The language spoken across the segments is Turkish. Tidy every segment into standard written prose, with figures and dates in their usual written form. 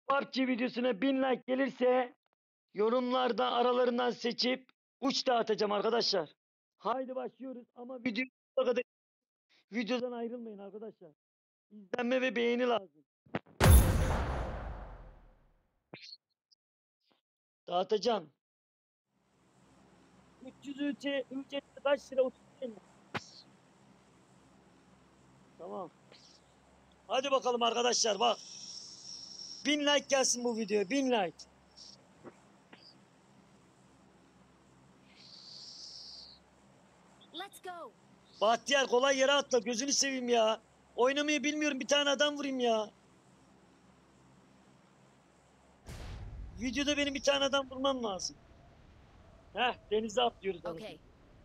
PUBG videosuna 1000 like gelirse yorumlarda aralarından seçip uç dağıtacağım arkadaşlar. Haydi başlıyoruz ama videodan ayrılmayın arkadaşlar. İzlenme ve beğeni lazım. Dağıtacağım. 300 ülke kaç lira? 30 lira mı? Tamam. Hadi bakalım arkadaşlar bak. 1000 like gelsin bu videoya. 1000 like. Let's go. Bahtiyar kolay yere atla. Gözünü seveyim ya. Oynamayı bilmiyorum. Bir tane adam vurayım ya. Videoda benim bir tane adam vurmam lazım. Denize atlıyoruz. Okay.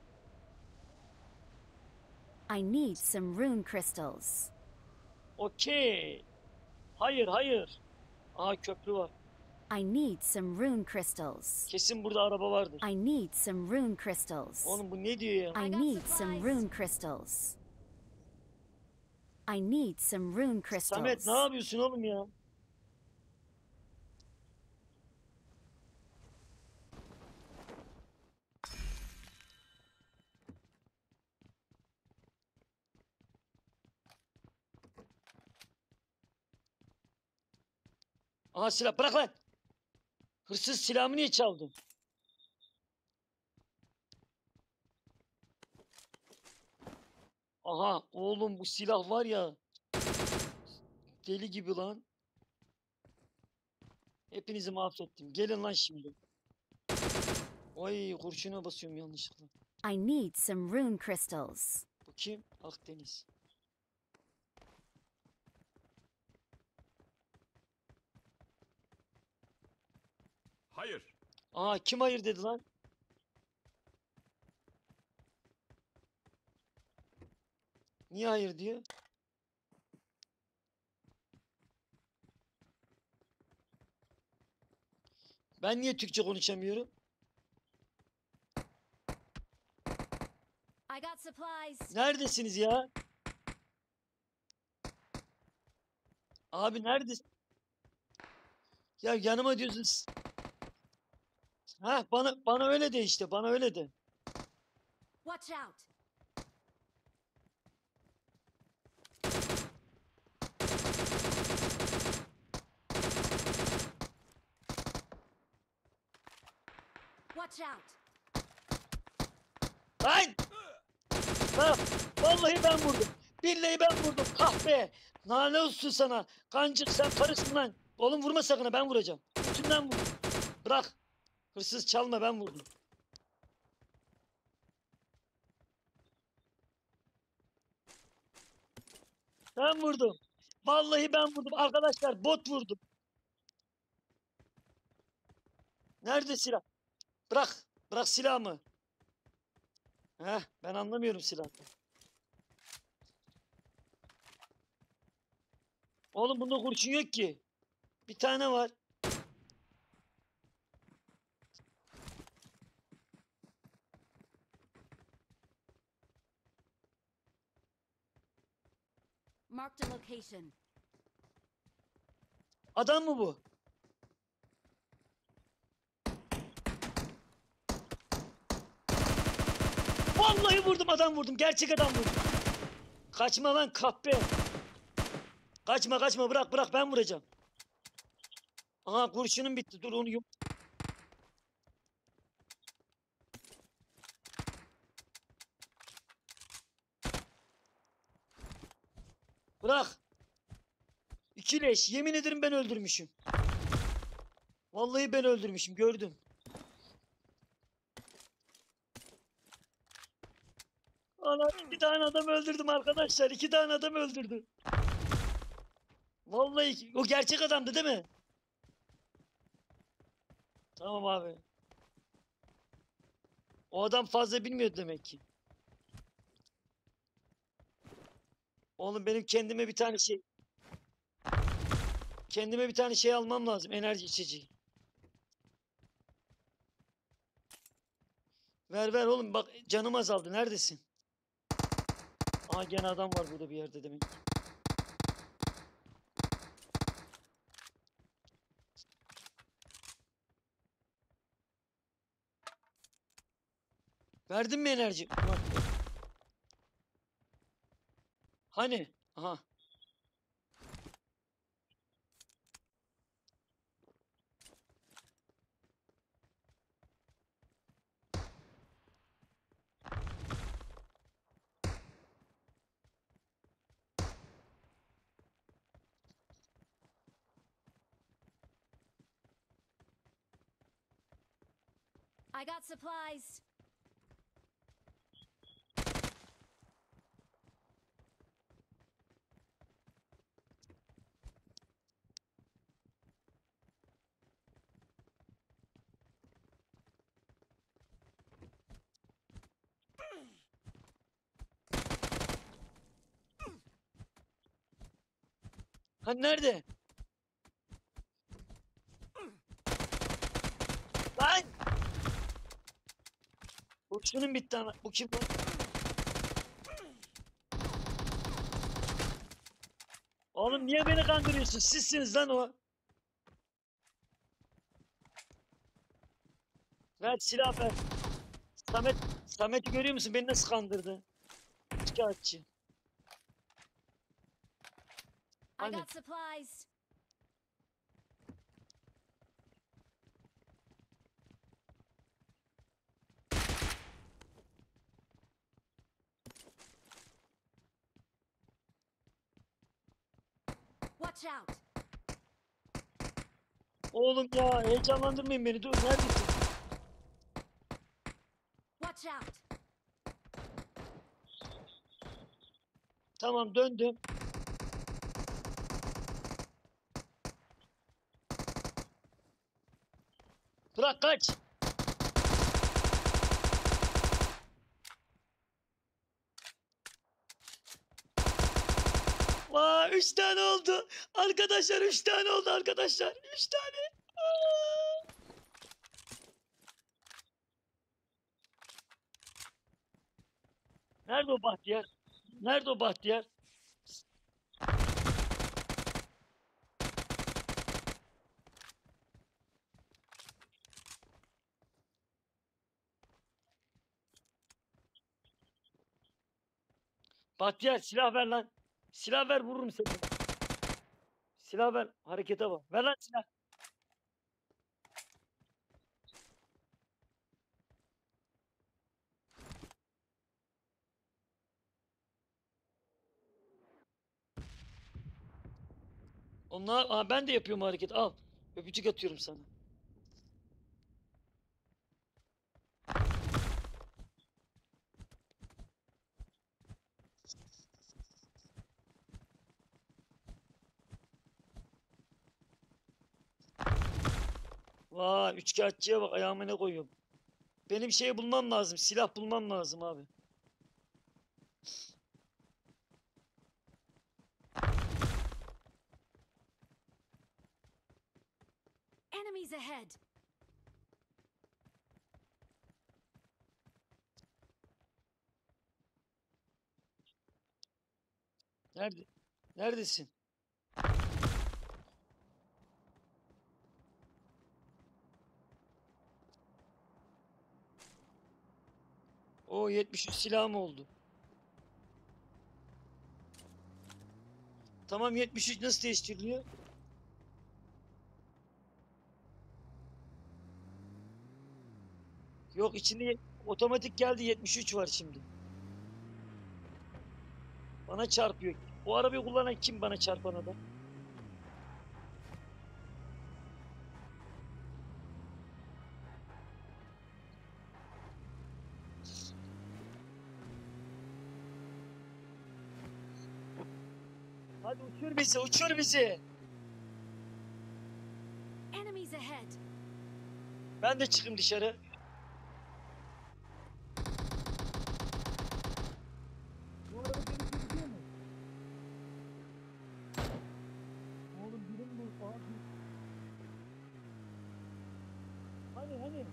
I need some rune crystals. Okey. Hayır. Aha köprü var. I need some rune crystals. Kesin burada araba vardır. I need some rune crystals. Oğlum bu ne diyor ya? I need some rune crystals. I need some rune crystals. Samet ne yapıyorsun oğlum ya? Aha silah bırak lan. Hırsız silahımı niye çaldın? Aha oğlum bu silah var ya. Deli gibi lan. Hepinizi mahvettim. Gelin lan şimdi. Oy kurşuna basıyorum yanlışlıkla. I need some rune crystals. Bu kim? Akdeniz. Hayır. Aa kim hayır dedi lan? Niye hayır diyor? Ben niye Türkçe konuşamıyorum? I got supplies. Neredesiniz ya? Abi neredesin? Ya yanıma diyorsunuz. Ha bana öyle de işte. Bana öyle de. Watch out. Watch out. Lan! Ha, vallahi ben vurdum. Billahi ben vurdum. Kahpe. Nane olsun sana. Kancık sen karısın lan. Oğlum vurma sakın ha, ben vuracağım. Bütünden vurdum. Bırak. Hırsız çalma, ben vurdum. Ben vurdum. Vallahi ben vurdum. Arkadaşlar bot vurdum. Nerede silah? Bırak. Bırak silahımı. Ben anlamıyorum silahtan. Oğlum bunda kurşun yok ki. Bir tane var. Marked a location. Adam mı bu? Vallahi vurdum, adam vurdum. Gerçek adam vurdum. Kaçma lan kahpe. Kaçma bırak ben vuracağım. Aha kurşunum bitti. Dur onu bırak. İki leş. Yemin ederim ben öldürmüşüm. Vallahi ben öldürmüşüm. Gördüm. Ana 2 tane adam öldürdüm arkadaşlar. 2 tane adam öldürdüm. Vallahi o gerçek adamdı değil mi? Tamam abi. O adam fazla bilmiyor demek ki. Oğlum benim kendime bir tane şey almam lazım. Enerji içeceği. Ver oğlum, bak canım azaldı. Neredesin? Aha gene adam var burada bir yerde demek. Verdin mi enerji? Ulan. Hani? Aha. I got supplies. Hani nerede? Lan! Kurşunun bitti ana. Bu kim lan? Oğlum niye beni kandırıyorsun? Sizsiniz lan o. Ver silah ver. Samet'i görüyor musun? Beni nasıl kandırdı? Şikayetçi. I Hani? got supplies. Watch out. Oğlum ya heyecanlandırmayın beni. Dur neredesin? Watch out. Tamam döndüm. Bırak kaç. Vay 3 tane oldu. Arkadaşlar 3 tane oldu arkadaşlar. 3 tane. Aa! Nerede o Bahtiyar? Nerede o Bahtiyar? Bahtiyar silah ver lan. Silah ver vururum seni. Silah ver. Harekete bak. Ver lan silah. Ben de yapıyorum hareket. Al. Öpücük atıyorum sana. Vay üçkağıtçıya bak ayağıma ne koyuyorum. Benim şey bulmam lazım. Silah bulmam lazım abi. Enemies ahead. Nerede? Neredesin? O 73 silahım oldu. Tamam 73 nasıl değiştiriliyor? Yok içinde otomatik geldi 73 var şimdi. Bana çarpıyor. O arabayı kullanan kim bana çarpan adam? Hadi uçur bizi, uçur bizi. Enemies ahead. Ben de çıkayım dışarı. Bu araba beni gözüküyor mu? Oğlum birim bu abi. Hani?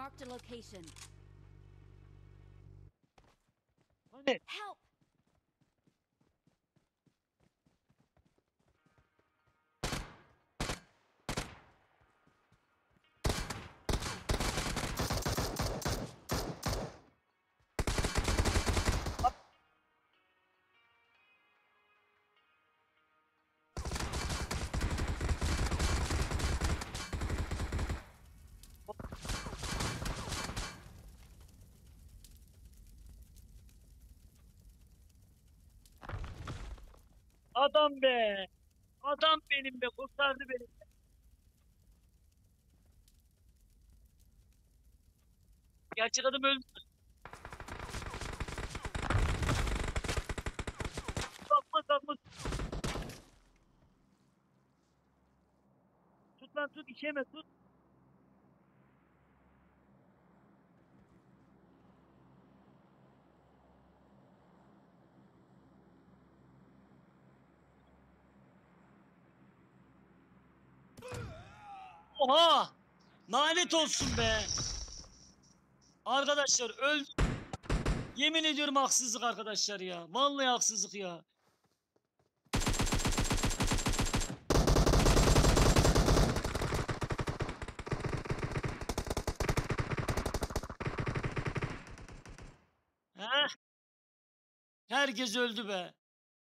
Marked a location. Hani Help! adam be. Adam benim be. Kurtardı beni. Gerçek adam öldü. Kalkma kalkma. Tut lan tut. İçeme tut. Oha! Lanet olsun be. Arkadaşlar öldü. Yemin ediyorum haksızlık arkadaşlar ya. Vallahi haksızlık ya. Heh. Herkes öldü be.